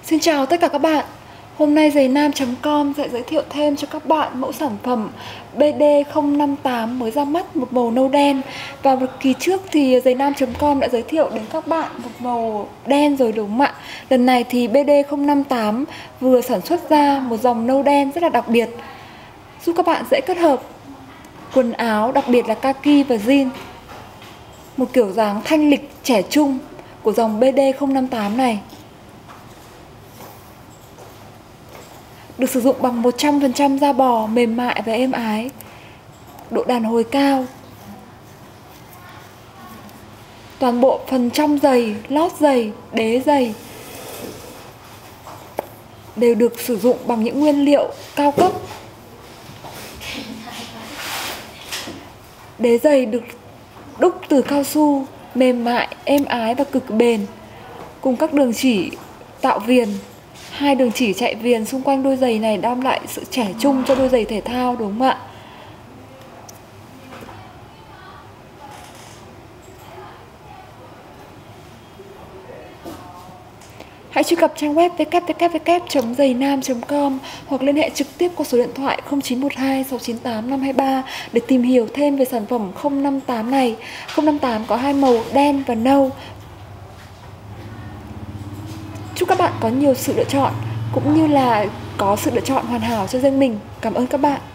Xin chào tất cả các bạn. Hôm nay giày nam.com sẽ giới thiệu thêm cho các bạn mẫu sản phẩm BD058 mới ra mắt một màu nâu đen. Và một kỳ trước thì giày nam.com đã giới thiệu đến các bạn một màu đen rồi đúng không ạ? Lần này thì BD058 vừa sản xuất ra một dòng nâu đen rất là đặc biệt, giúp các bạn dễ kết hợp quần áo, đặc biệt là kaki và jean. Một kiểu dáng thanh lịch trẻ trung của dòng BD058 này. Được sử dụng bằng 100% da bò mềm mại và êm ái, độ đàn hồi cao. Toàn bộ phần trong giày, lót giày, đế giày đều được sử dụng bằng những nguyên liệu cao cấp. Đế giày được đúc từ cao su, mềm mại, êm ái và cực bền, cùng các đường chỉ tạo viền. Hai đường chỉ chạy viền xung quanh đôi giày này đem lại sự trẻ trung cho đôi giày thể thao, đúng không ạ? Hãy truy cập trang web www.giaynam.com hoặc liên hệ trực tiếp qua số điện thoại 0912 698 523 để tìm hiểu thêm về sản phẩm 058 này. 058 có hai màu đen và nâu. Chúc các bạn có nhiều sự lựa chọn cũng như là có sự lựa chọn hoàn hảo cho riêng mình. Cảm ơn các bạn.